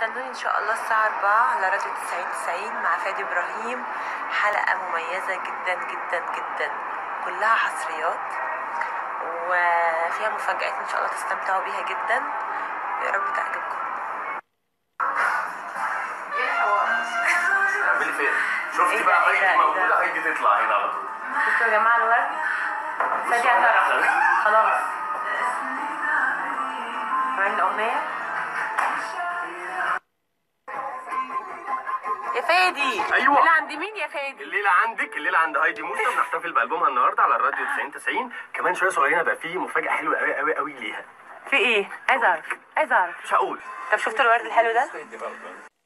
استنوني ان شاء الله الساعة 4 على راديو 90 مع فادي ابراهيم. حلقة مميزة جدا جدا جدا، كلها حصريات وفيها مفاجآت ان شاء الله تستمتعوا بيها جدا، يا رب تعجبكم. ايه الحوار؟ اعملي فين؟ شفتي بقى هايدي موجودة، هايدي تطلع هنا على طول. شفتوا يا جماعة الورد؟ فادي اعترف خلاص. عندنا اغنية يا فادي. ايوه، الليلة عند مين يا فادي؟ الليلة عندك، الليلة عند هايدي موسى. بنحتفل بألبومها النهارده على الراديو 90. كمان شوية صغيرين هيبقى فيه مفاجأة حلوة قوي قوي قوي ليها. في ايه؟ عايز اعرف. مش هقول. طب شفتوا الورد الحلو ده؟